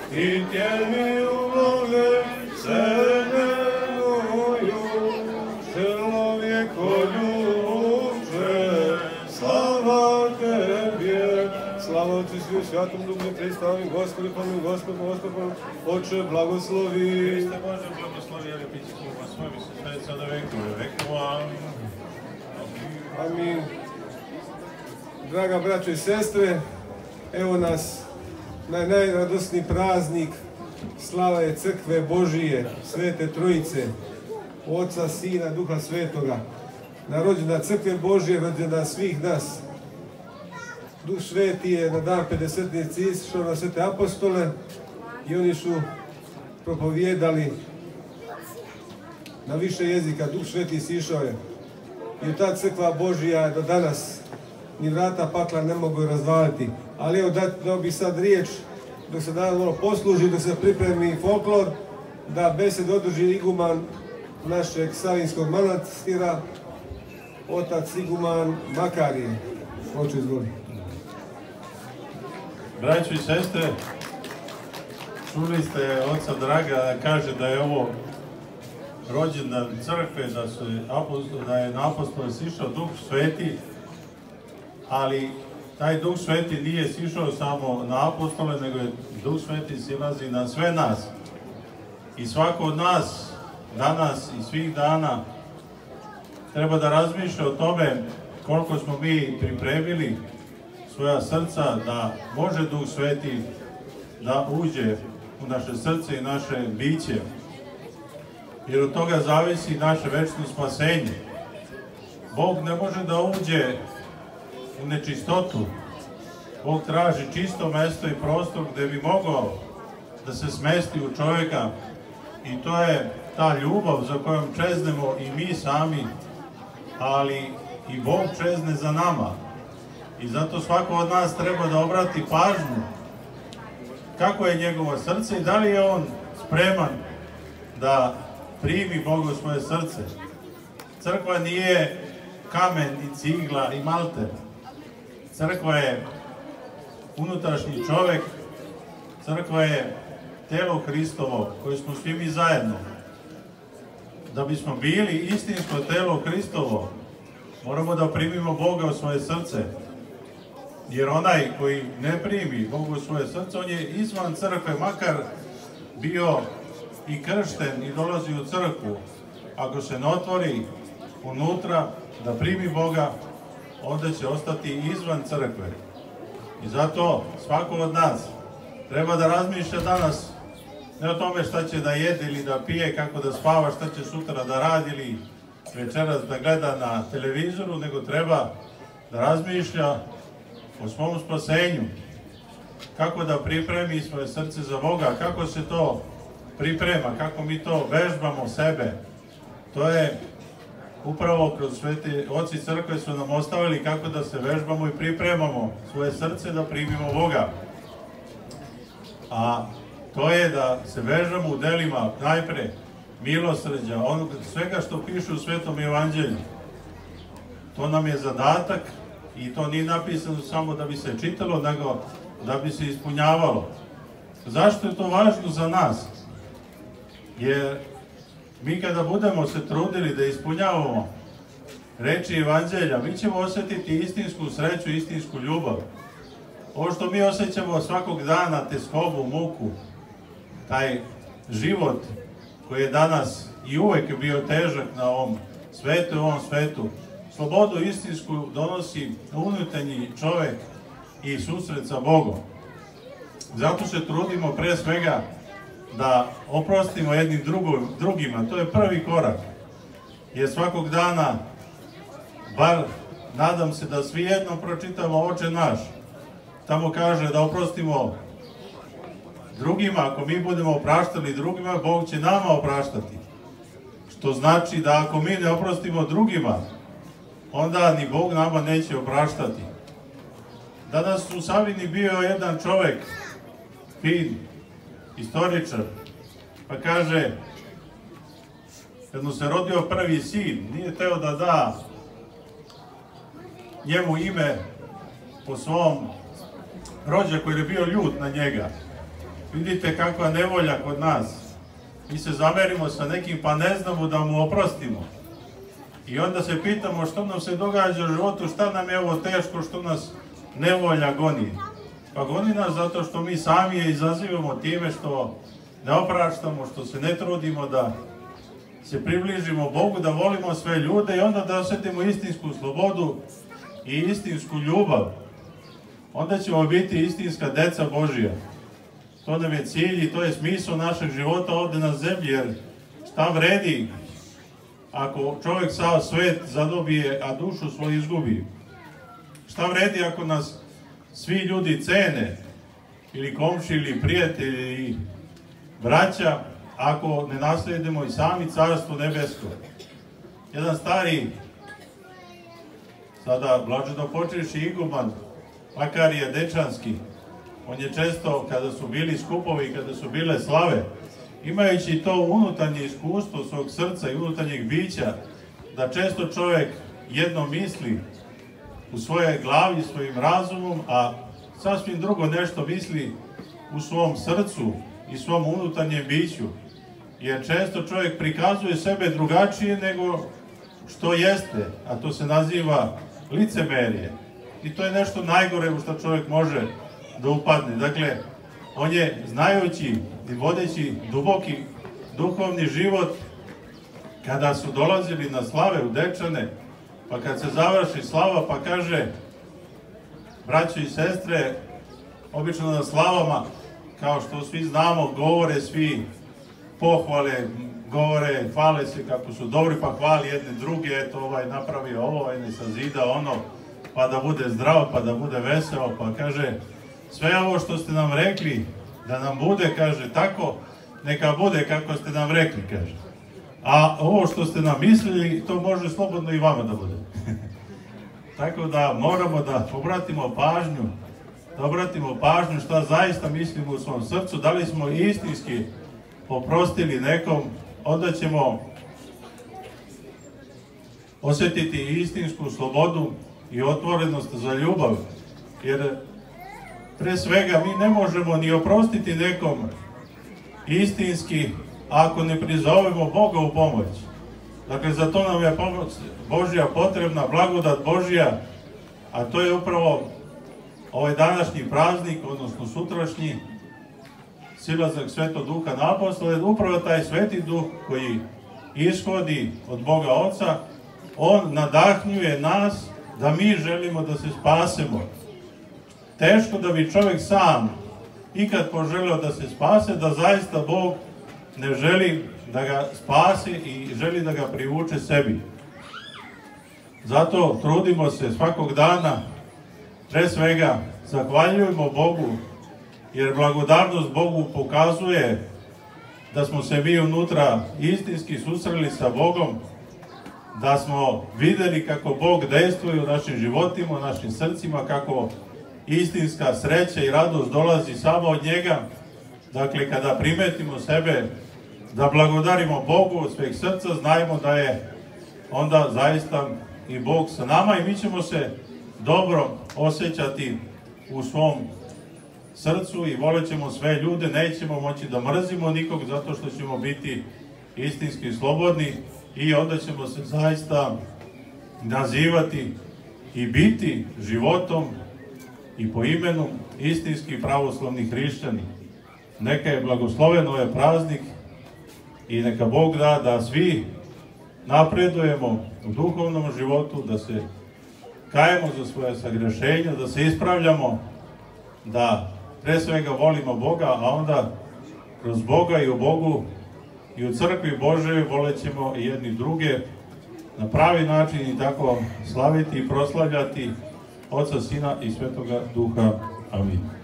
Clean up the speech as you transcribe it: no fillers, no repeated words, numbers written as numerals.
i tjemi ulove semenuju, čovjekoljuče, slava Tebje, slava Otcu i Sinu i Svatom Duhu, predstavim Gospodi, pomiluj Gospod, Oče, blagoslovi. Hriste Bože, blagoslovi, jer je biti služba svoj, mi se sve sada vekove, vekova. Amin. Draga braćo i sestre, evo nas na najradosniji praznik, slava je Crkve Božije, Svete Trojice, Oca, Sina, Duha Svetoga. Na rođendan Crkve Božije, rođendan svih nas. Duh Sveti je na dan Pedesetnice išao na svete apostole i oni su propovijedali na više jezika. Duh Sveti sišao je. I ta Crkva Božija do danas ni vrata pakla ne mogu razvaliti. Ali evo dao bi sad riječ, dok se danas malo posluži, dok se pripremi folklor, da besed održi iguman našeg Savinskog manastira, otac iguman Makarije. Hoću izvoliti. Braćo i sestre, čuli ste oca Draga da kaže da je ovo rođendan crkve, da je na apostole sišao Duh Sveti, ali taj Duh Sveti nije sišao samo na apostole, nego je Duh Sveti silazi na sve nas. I svako od nas, danas i svih dana, treba da razmišlja o tome koliko smo mi pripremili svoja srca da može Duh Sveti da uđe u naše srce i naše biće. Jer od toga zavisi naše večno spasenje. Bog ne može da uđe u nečistotu. Bog traži čisto mesto i prostor gde bi mogao da se smesti u čovjeka. I to je ta ljubav za kojom čeznemo i mi sami, ali i Bog čezne za nama. I zato svako od nas treba da obrati pažnju kako je njegovo srce i da li je on spreman da primi Boga u svoje srce. Crkva nije kamen i cigla i malter. Crkva je unutrašnji čovjek, crkva je telo Hristovo koje smo svi mi zajedno. Da bismo bili istinsko telo Hristovo, moramo da primimo Boga u svoje srce. Jer onaj koji ne primi Boga u svoje srce, on je izvan crkve, makar bio i kršten i dolazi u crkvu. Ako se ne otvori unutra da primi Boga, onda će ostati izvan crkve. I zato svako od nas treba da razmišlja danas ne o tome šta će da jede ili da pije, kako da spava, šta će sutra da radi ili večeras da gleda na televizoru, nego treba da razmišlja o svom spasenju, kako da pripremi svoje srce za Boga, kako se to priprema, kako mi to vežbamo sebe. To je upravo kroz sveti oci crkve su nam ostavili kako da se vežbamo i pripremamo svoje srce da primimo Boga. A to je da se vežbamo u delima najpre milosrđa, onoga svega što piše u Svetom Evanđelju. To nam je zadatak i to nije napisano samo da bi se čitalo, nego da bi se ispunjavalo. Zašto je to važno za nas? Jer mi kada budemo se trudili da ispunjavamo reči Evanđelja, mi ćemo osjetiti istinsku sreću, istinsku ljubav. Ovo što mi osjećamo svakog dana, teskobu, muku, taj život koji je danas i uvek bio težak na ovom svetu, slobodu istinsku donosi unutarnji čovek i susret sa Bogom. Zato se trudimo pre svega da oprostimo jednim drugima. To je prvi korak. Jer svakog dana, bar nadam se da svi jednom pročitamo Oče naš. Tamo kaže da oprostimo drugima. Ako mi budemo opraštali drugima, Bog će nama opraštati. Što znači da ako mi ne oprostimo drugima, onda ni Bog nama neće opraštati. Danas u Savini bio jedan čovek, fin, istoričar, pa kaže, kad mu se rodio prvi sin, nije teo da da njemu ime po svom rođaku jer je bio ljut na njega. vidite kakva nevolja kod nas. Mi se zamerimo sa nekim pa ne znamo da mu oprostimo. I onda se pitamo što nam se događa u životu, šta nam je ovo teško, što nas nevolja goni. Pa goni nas zato što mi sami je izazivamo time što ne opraštamo, što se ne trudimo da se približimo Bogu, da volimo sve ljude i onda da osjetimo istinsku slobodu i istinsku ljubav. Onda ćemo biti istinska deca Božija. To nam je cilj i to je smisao našeg života ovdje na zemlji, jer šta vredi ako čovjek sav svet zadobije, a dušu svoju izgubi? Šta vredi ako nas svi ljudi cene, ili komši, ili prijatelji, ili braća, ako ne naslijedimo i sami Carstvo nebesko? Jedan stari, sada blaženo počevši iguman, Makarije Dečanski, on je često, kada su bili skupovi, kada su bile slave, imajući to unutarnje iskustvo svog srca i unutarnjeg bića, da često čovjek jedno misli u svojoj glavi, svojim razumom, a sasvim drugo nešto misli u svom srcu i svom unutarnjem biću. Jer često čovjek prikazuje sebe drugačije nego što jeste, a to se naziva licemerje. I to je nešto najgore u što čovjek može da upadne. Dakle, on je, znajući i vodeći duboki duhovni život, kada su dolazili na slave u Dečane, pa kad se završi slava, pa kaže, braćo i sestre, obično na slavama, kao što svi znamo, govore svi pohvale, govore, hvale se kako su dobri, pa hvali jedne druge, eto ovaj napravio ovo, ovaj ne sazida ono, pa da bude zdrav, pa da bude veselo, pa kaže, sve ovo što ste nam rekli, da nam bude, kaže, tako, neka bude kako ste nam rekli, kaže. A ovo što ste nam mislili, to može slobodno i vama da bude. Tako da moramo da obratimo pažnju šta zaista mislimo u svom srcu, da li smo istinski oprostili nekom, onda ćemo osjetiti istinsku slobodu i otvorenost za ljubav, jer pre svega mi ne možemo ni oprostiti nekom istinski ako ne prizovemo Boga u pomoć. Dakle, za to nam je pomoć Božja potrebna, blagodat Božja, a to je upravo ovaj današnji praznik, odnosno sutrašnji, silazak Svetog Duha na apostole, upravo taj Sveti Duh koji ishodi od Boga Oca, on nadahnjuje nas da mi želimo da se spasemo. Teško da bi čovjek sam ikad poželio da se spase, da zaista Bog ne želi da ga spase i želi da ga privuče sebi. Zato trudimo se svakog dana, pre svega zahvaljujemo Bogu, jer blagodarnost Bogu pokazuje da smo se mi unutra istinski susreli sa Bogom, da smo videli kako Bog dejstvuje u našim životima, u našim srcima, kako istinska sreća i radost dolazi samo od njega. Dakle, kada primetimo sebe da blagodarimo Bogu od sveg srca, znajmo da je onda zaista i Bog sa nama i mi ćemo se dobro osjećati u svom srcu i volit ćemo sve ljude, nećemo moći da mrzimo nikog zato što ćemo biti istinski slobodni i onda ćemo se zaista nazivati i biti životom i po imenu istinski pravoslavni hrišćani. Neka je blagosloven ovaj praznik i neka Bog da da svi napredujemo u duhovnom životu, da se kajemo za svoje sagrešenja, da se ispravljamo, da pre svega volimo Boga, a onda kroz Boga i u Bogu i u crkvi Božoj volećemo i jedni druge na pravi način i tako slaviti i proslavljati Oca, Sina i Svetoga Duha. Amin.